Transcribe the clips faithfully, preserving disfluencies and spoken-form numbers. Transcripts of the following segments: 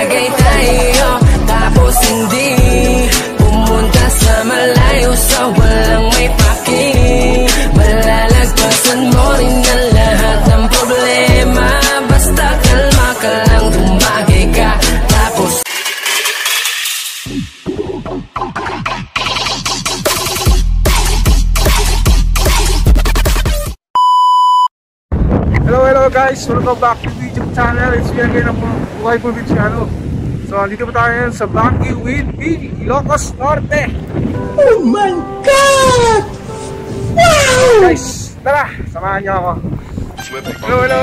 bagay tayo, tapos hindi pumunta sa malayo sa walang may paki. Malalagpasan mo rin ang lahat ng problema, basta kalma ka lang, tumagay ka, tapos hello, hello guys! Welcome back to the YouTube channel. It's me again, ang Buhay Provinciano. So, dito pa tayo ngayon sa Baguio with P, Ilocos Norte. Oh my God! Wow! Guys, tara! Samahan niyo ako. Hello, hello!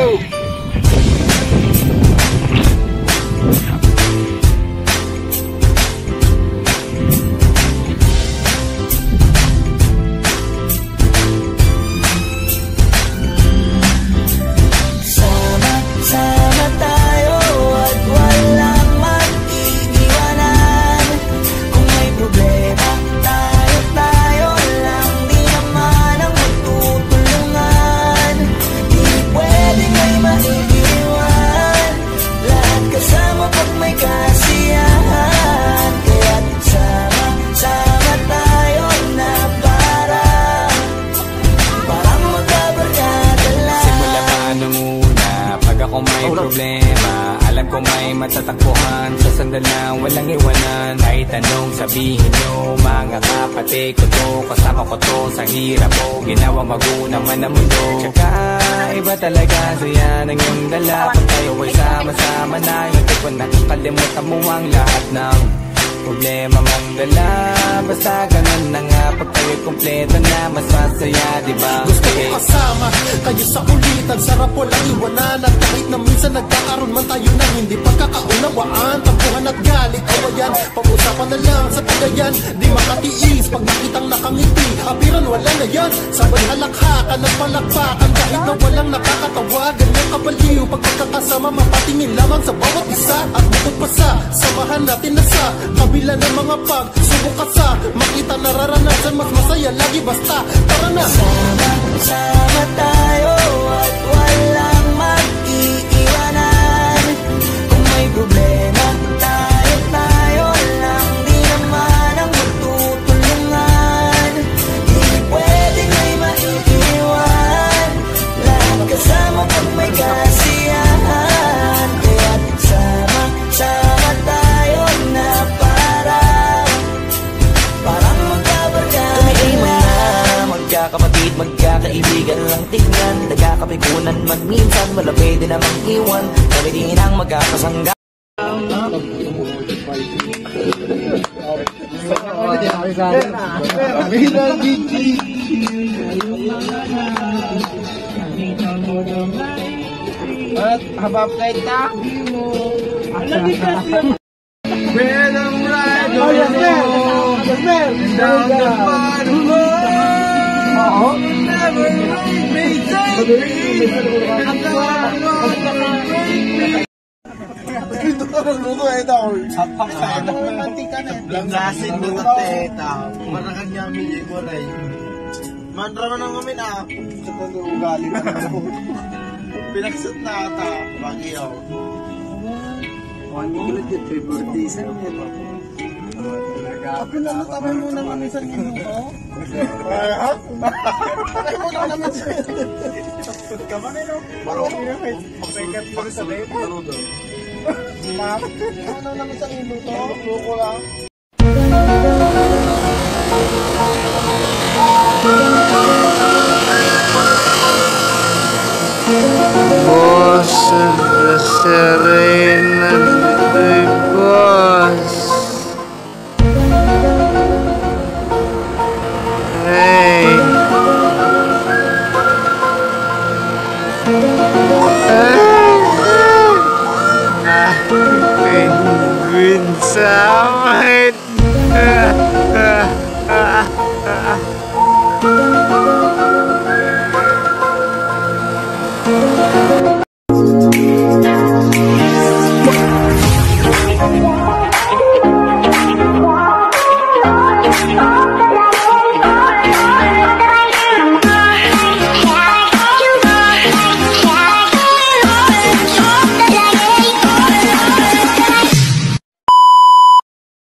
Problema, alam ko may matatakbuhan sa sandalang walang iwanan. Kahit anong sabihin nyo, mga kapatid ko to, kasama ko to sa hirap ko, ginawa magunang man ang mundo. Tsaka iba talaga saya ng iyong dala, pag tayo ay sama-sama na, hindi ko nakakalimutan mo ang lahat ng problema mong dala. Basta ganun na nga, pag tayo'y kompleto na, mas masaya, diba? Gusto ko kasama kayo sa ulitan, sarap walang iwanan. At kahit na minsan nagkakaroon man tayo ng hindi pagkakaunawaan, tampuhan at galit, awayan, pag-usapan na lang sa tagayan. Di makatiis pag nakitang nakangiti, apiran wala na yan. Sabay halakhakan at palakpakan, kahit na walang nakakatawa. Ganyan kabaliw pag pagkakasama, mapatingin lamang sa bawat isa. At bukod pa sa samahan natin na sa kabila ng mga pagsubok ka sa makita nararanasan, mas masaya lagi basta tara na. Sama-sama tayo at walang mag-iiwanan. Kung may problema, tayo tayo lang, di naman ang magtutulungan. Di pwedeng may maiiwan, lahat kasama pag may kasiyahan. Kaya't sama-sama tayo na magkakapatid, magkakaibigan lang tingnan, nagkakapigunan man minsan, wala pwede namang iwan, kami din ang magkakasangga. At habang kita when I'm riding down the bottom, never leave me, take me, ito ka ng luto, ito lamlasin mo na ito para kanya mili mo na manra man ang amin ah sa pag-ugali pinaksat na ata Baguio one minute yung favoritisan nito. Kapin na matabay mo na kami sa minuto. Matabay mo na namin sa minuto. Kaman eh no? Marami na kayo. Pagkat mo sa date. Ma'am, ano namin sa minuto? Luko lang. Boss of the Serena, the boss. Hey. Penguin sa